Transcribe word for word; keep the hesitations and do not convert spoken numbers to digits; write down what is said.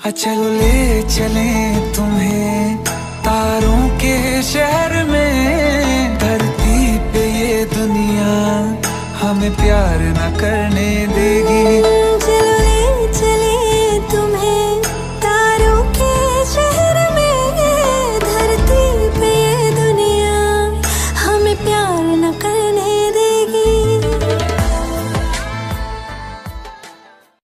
चलो ले चले तुम्हें तारों के शहर में, धरती पे ये दुनिया हमें प्यार न करने